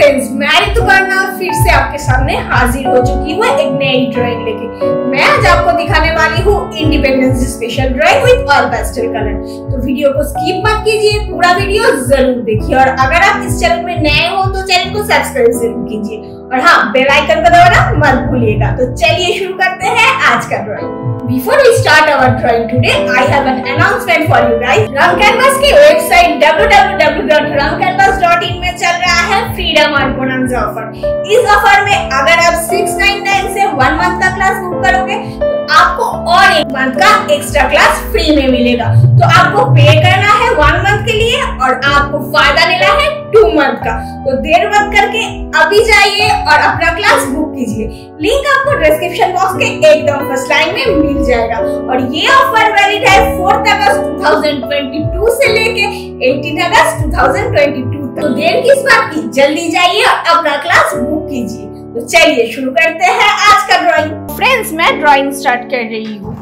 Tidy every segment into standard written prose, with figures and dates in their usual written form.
Friends, मैं ऋतुपर्णा फिर से आपके सामने हाजिर हो चुकी हूँ एक नई ड्राइंग लेके। मैं आज आपको दिखाने वाली हूँ independence day special drawing with all pastel colour. तो वीडियो को स्किप मत कीजिए, पूरा वीडियो जरूर देखिए। और अगर आप इस चैनल में नए हो तो चैनल को सब्सक्राइब जरूर कीजिए और हाँ, बेल आइकन को दबाना मत भूलिएगा। तो चलिए शुरू करते हैं आज का drawing. Before we start our drawing today, I have an announcement for you guys. Rang canvas की वेबसाइट www.rangcanvas.in में चल रहा है फ्रीडम और बोनस ऑफर। इस ऑफर में अगर आप 699 से 1 मंथ का क्लास बुक करोगे तो आपको और 1 मंथ का एक्स्ट्रा क्लास फ्री में मिलेगा। तो आपको पे करना है 1 मंथ के लिए और आपको फायदा लेना है 2 मंथ का। तो देर मत करके अभी जाइए और अपना क्लास बुक कीजिए। लिंक आपको डिस्क्रिप्शन बॉक्स के एकदम फर्स्ट लाइन में मिल जाएगा। और ये ऑफर वैलिड है 4 अगस्त 2022 से लेके 18 अगस्त 2022 तक। तो देर किस बात की, जल्दी जाइए और अपना क्लास बुक कीजिए। तो चलिए शुरू करते हैं आज का ड्राइंग। फ्रेंड्स, मैं ड्राइंग स्टार्ट कर रही हूँ।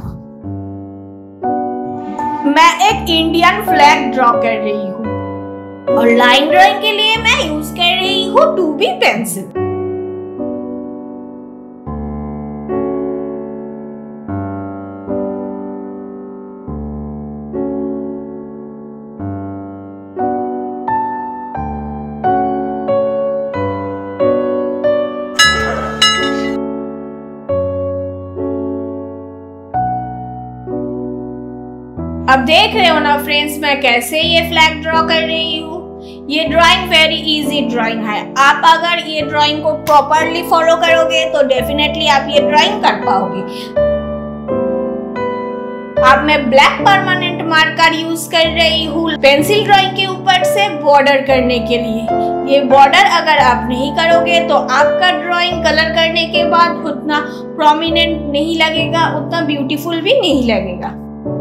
मैं एक इंडियन फ्लैग ड्रॉ कर रही हूँ और लाइन ड्राइंग के लिए मैं यूज कर रही हूँ 2B पेंसिल। अब देख रहे हो ना फ्रेंड्स, मैं कैसे ये फ्लैग ड्रॉ कर रही हूँ। ये ड्राइंग वेरी इजी ड्राइंग है। आप अगर ये ड्राइंग को प्रॉपरली फॉलो करोगे तो डेफिनेटली आप ये ड्राइंग कर पाओगे। अब मैं ब्लैक परमानेंट मार्कर यूज कर रही हूँ पेंसिल ड्राइंग के ऊपर से बॉर्डर करने के लिए। ये बॉर्डर अगर आप नहीं करोगे तो आपका ड्राइंग कलर करने के बाद उतना प्रोमिनेंट नहीं लगेगा, उतना ब्यूटीफुल भी नहीं लगेगा।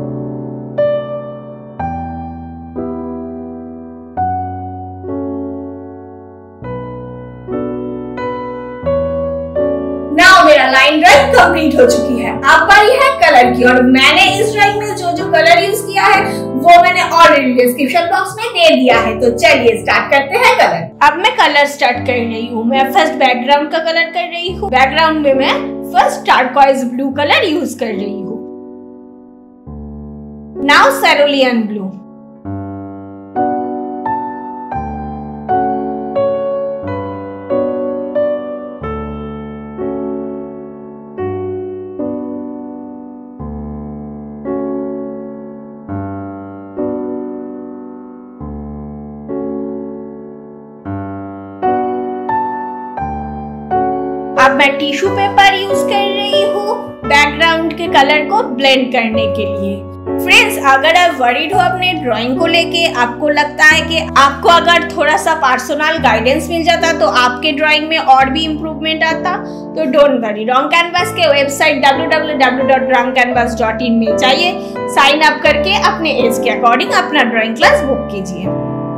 मेरा लाइन ड्राइंग कंप्लीट हो चुकी है। अब बारी है कलर की और मैंने इस ड्राइंग में जो कलर यूज किया है वो मैंने ऑलरेडी डिस्क्रिप्शन बॉक्स में दे दिया है। तो चलिए स्टार्ट करते हैं कलर। अब मैं कलर स्टार्ट कर रही हूँ। मैं फर्स्ट बैकग्राउंड का कलर कर रही हूँ। बैकग्राउंड में मैं first turquoise blue colour use कर रही हूँ। Now cerulean blue. अब मैं टिश्यू पेपर यूज कर रही हूँ बैकग्राउंड के कलर को ब्लेंड करने के लिए। फ्रेंड्स, अगर आप वरीड हो अपने ड्राइंग को लेके, आपको लगता है कि आपको अगर थोड़ा सा पर्सनल गाइडेंस मिल जाता तो आपके ड्राइंग में और भी इम्प्रूवमेंट आता, तो डोंट वरी। रंग कैनवास के वेबसाइट www.rangcanvas.in में जाइए, साइन अप करके अपने एज के अकॉर्डिंग अपना ड्राइंग क्लास बुक कीजिए।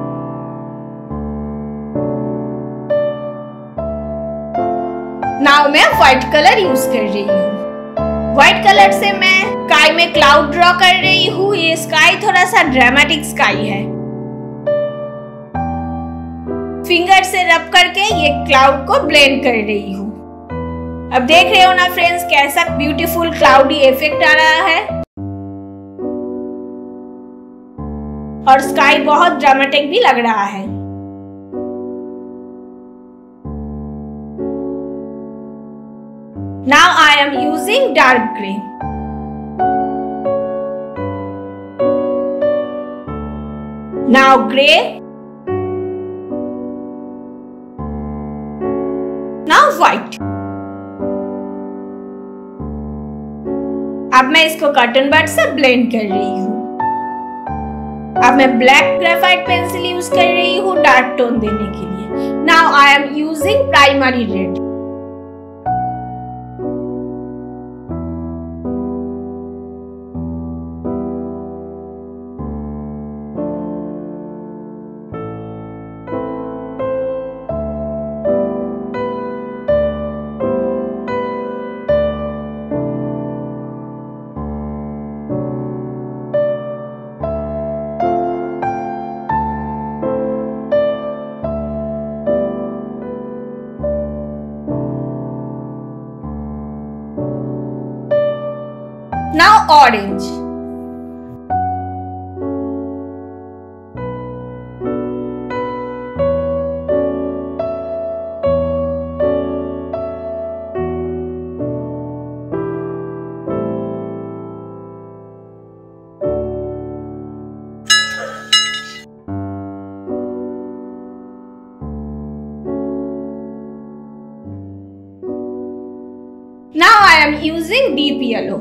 नाउ मैं व्हाइट कलर यूज कर रही हूँ। व्हाइट कलर से मैं स्काई में क्लाउड ड्रॉ कर रही हूँ। ये स्काई थोड़ा सा ड्रामेटिक स्काई है। फिंगर से रब करके ये क्लाउड को ब्लेंड कर रही हूँ। अब देख रहे हो ना फ्रेंड्स, कैसा ब्यूटीफुल क्लाउडी इफेक्ट आ रहा है और स्काई बहुत ड्रामेटिक भी लग रहा है। Now I am using dark grey. Now grey. Now white. अब मैं इसको कॉटन बड से ब्लेंड कर रही हूँ। अब मैं ब्लैक ग्रेफाइट पेंसिल यूज कर रही हूँ डार्क टोन देने के लिए। Now I am using primary red. Now orange. Now I am using deep yellow.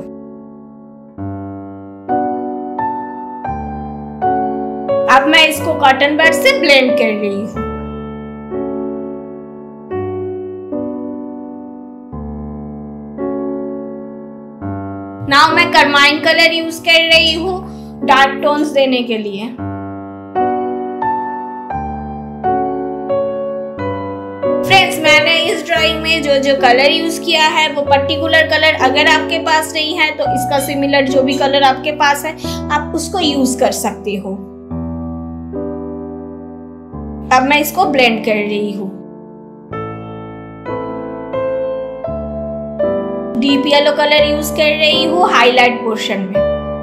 अब मैं इसको कॉटन बड से ब्लेंड कर रही हूँ। नाउ मैं करमाइन कलर यूज कर रही हूँ डार्क टोन्स देने के लिए। फ्रेंड्स, मैंने इस ड्राइंग में जो जो कलर यूज किया है वो पर्टिकुलर कलर अगर आपके पास नहीं है तो इसका सिमिलर जो भी कलर आपके पास है आप उसको यूज कर सकते हो। अब मैं इसको ब्लेंड कर रही हूँ। डीप येलो कलर यूज कर रही हूँ हाईलाइट पोर्शन में।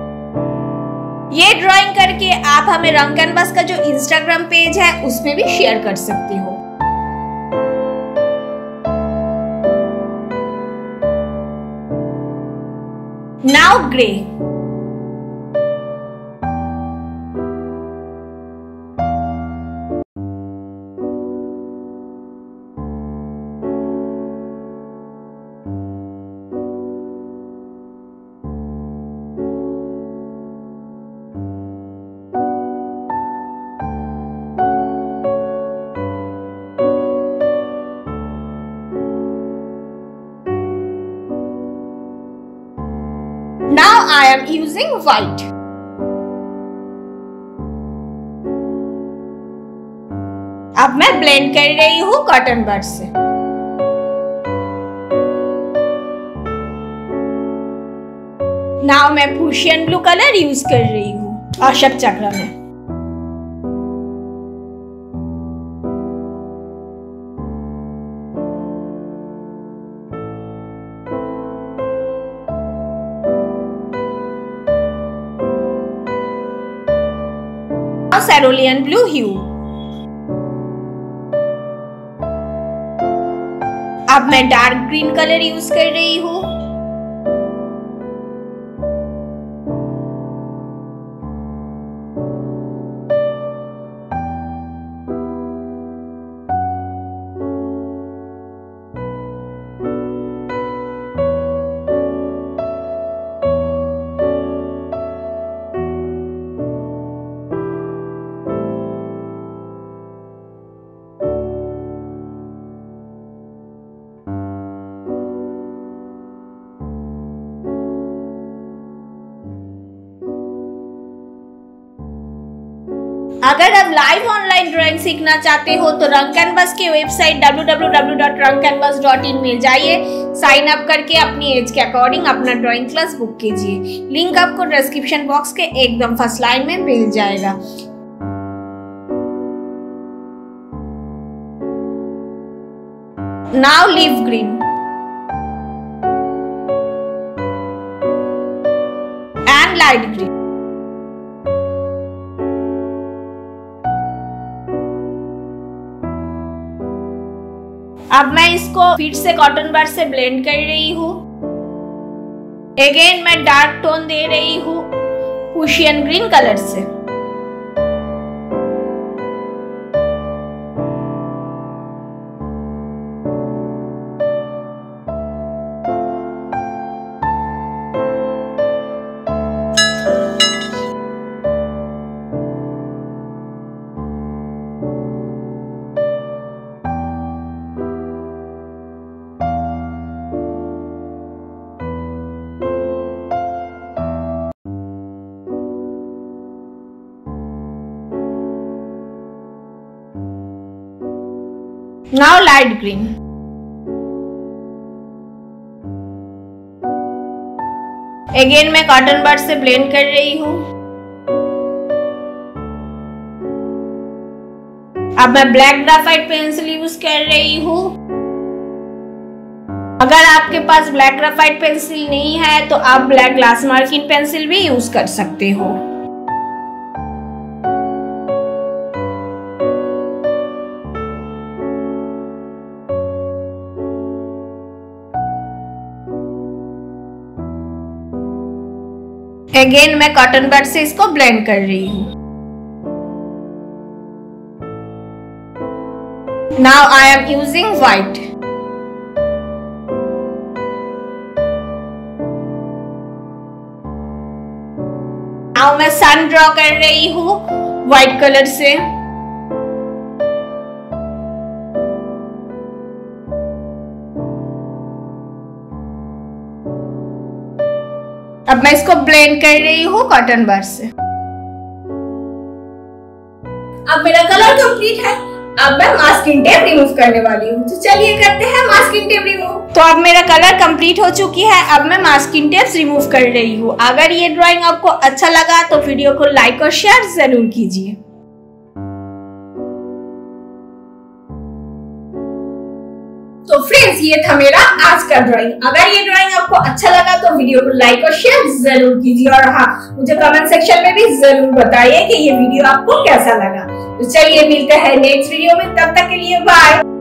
ये ड्राइंग करके आप हमें रंग कैनवास का जो इंस्टाग्राम पेज है उसमें भी शेयर कर सकते हो। Now grey. Now I am using white. अब मैं ब्लेंड कर रही हूँ कॉटन बड से। नाउ मैं प्रूशियन ब्लू कलर यूज कर रही हूँ अशोक चक्र में। Cerulean blue hue। अब मैं डार्क ग्रीन कलर यूज कर रही हूँ। अगर आप लाइव ऑनलाइन ड्राइंग सीखना चाहते हो तो रंग कैनवास की वेबसाइट www.rangcanvas.in में जाइए, साइन अप करके अपनी एज के अकॉर्डिंग अपना ड्राइंग क्लास बुक कीजिए। लिंक आपको डिस्क्रिप्शन बॉक्स के एकदम फर्स्ट लाइन में मिल जाएगा। Now leaf green and light green. अब मैं इसको फिर से कॉटन बड से ब्लेंड कर रही हूँ। अगेन मैं डार्क टोन दे रही हूँ प्रूशियन ग्रीन कलर से। Now light green। अगेन मैं कॉटन बड से ब्लेंड कर रही हूँ। अब मैं ब्लैक ग्राफाइट पेंसिल यूज कर रही हूँ। अगर आपके पास ब्लैक ग्रेफाइट पेंसिल नहीं है तो आप ब्लैक ग्लास मार्किंग पेंसिल भी यूज कर सकते हो। अगेन मैं कॉटन बड से इसको ब्लेंड कर रही हूँ। Now I am using white. Now मैं सन ड्रॉ कर रही हूँ व्हाइट कलर से। अब मैं इसको ब्लेंड कर रही हूँ कॉटन बड से। अब मेरा कलर कंप्लीट है। अब मैं मास्किंग टेप रिमूव करने वाली हूँ, तो चलिए करते हैं मास्किंग टेप रिमूव। तो अब मेरा कलर कंप्लीट हो चुकी है। अब मैं मास्किंग टेप रिमूव कर रही हूँ। अगर ये ड्राइंग आपको अच्छा लगा तो वीडियो को लाइक और शेयर जरूर कीजिए। तो फ्रेंड्स, ये था मेरा आज का ड्राइंग। अगर ये ड्राइंग आपको अच्छा लगा तो वीडियो को लाइक और शेयर जरूर कीजिए, और हाँ, मुझे कमेंट सेक्शन में भी जरूर बताइए कि ये वीडियो आपको कैसा लगा। तो चलिए मिलते हैं नेक्स्ट वीडियो में, तब तक के लिए बाय।